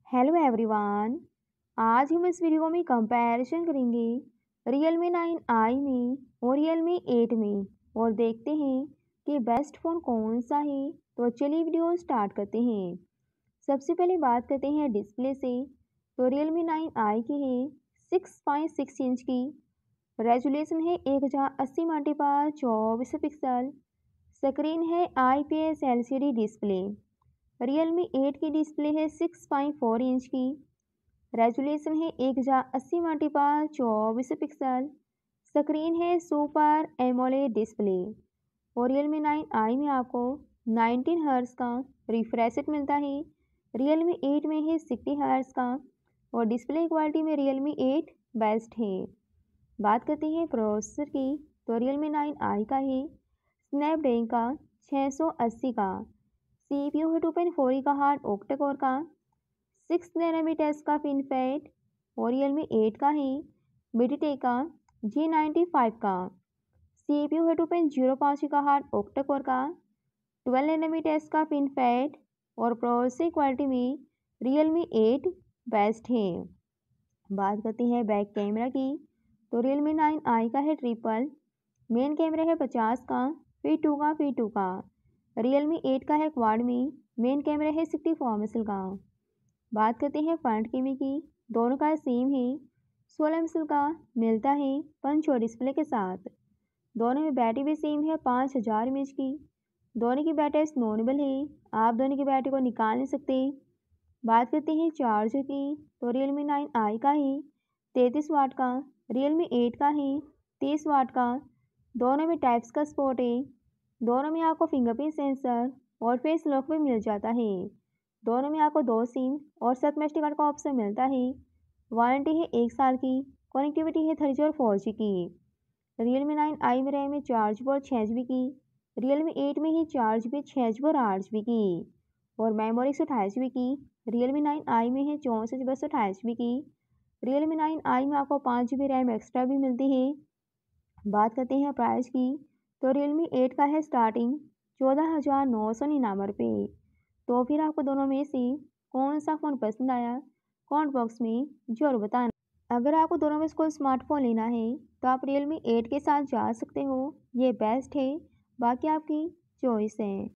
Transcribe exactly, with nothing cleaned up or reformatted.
Hello everyone. आज हम इस वीडियो में कंपैरिजन करेंगे Realme नाइन आई में और Realme एट में और देखते हैं कि बेस्ट फ़ोन कौन सा है। तो चलिए वीडियो स्टार्ट करते हैं। सबसे पहले बात करते हैं डिस्प्ले से। तो Realme नाइन आई की है सिक्स पॉइंट सिक्स इंच की, रेजोल्यूशन है एक हज़ार अस्सी मल्टीपल चौबीस पिक्सल, स्क्रीन है I P S L C D display. Realme eight की डिस्प्ले है सिक्स पॉइंट फोर इंच की, रेजोल्यूशन है एक हज़ार अस्सी मल्टीपल चौबीस पिक्सल, स्क्रीन है सुपर एमोलेड डिस्प्ले। और Realme नाइन आई में आपको नाइनटीन हर्ट्ज का रिफ्रेश रेट मिलता है, Realme एट में है सिक्सटी हर्ट्ज का और डिस्प्ले क्वालिटी में Realme एट बेस्ट है। बात करते हैं प्रोसेसर की। तो Realme नाइन आई का है स्नैपड्रैगन का छः सौ अस्सी का, सीपीयू है two point four gigahertz octa core का, सिक्स नैनोमीटर का फिनफेट। और Realme एट का है मीडियाटेक का जी नाइन्टी फाइव का, सीपीयू है two point zero five gigahertz octa core का, ट्वेल्व नैनोमीटर का फिनफेट। और प्रोसेसर क्वालिटी में Realme एट बेस्ट है। बात करते हैं बैक कैमरा की। तो Realme नाइन आई का है ट्रिपल, मेन कैमरा है पचास का, फिर टू का फिर टू का। Realme एट का है क्वाड में, मेन कैमरा है सिक्सटी फोर मेगापिक्सल का। बात करते हैं फ्रंट कैमरे की। दोनों का सेम है, सोलह मेगापिक्सल का मिलता है पंच और डिस्प्ले के साथ। दोनों में बैटरी भी सेम है पाँच हज़ार एम एच की। दोनों की बैटरी नॉर्मल है, आप दोनों की बैटरी को निकाल नहीं सकते। बात करते हैं चार्जर की। तो Realme नाइन आई का है तैंतीस वाट का, Realme एट का है तीस वाट का। दोनों में टाइप्स का सपोर्ट है। दोनों में आपको फिंगरप्रिंट सेंसर और फेस लॉक भी मिल जाता है। दोनों में आपको दो सिम और सात मेमोरी कार्ड का ऑप्शन मिलता है। वारंटी है एक साल की, कनेक्टिविटी है थ्री जी और फोर जी की। Realme नाइन आई में रैम है चार जी बी और छः जी बी की, Realme एट में ही चार जी बी छः जी बी और आठ जी बी की। और मेमोरी से अट्ठाईस जी बी की, Realme नाइन आई में है चौंसठ जी बी से अट्ठाईस जी बी की। Realme नाइन आई में आपको पाँच जी बी रैम एक्स्ट्रा भी मिलती है। बात करते हैं प्राइस की। तो Realme एट का है स्टार्टिंग चौदह हज़ार नौ सौ निन्यानवे रुपये। तो फिर आपको दोनों में से कौन सा फ़ोन पसंद आया कमेंट बॉक्स में जरूर बताना। अगर आपको दोनों में से कोई स्मार्टफोन लेना है तो आप Realme एट के साथ जा सकते हो, ये बेस्ट है, बाकी आपकी चॉइस है।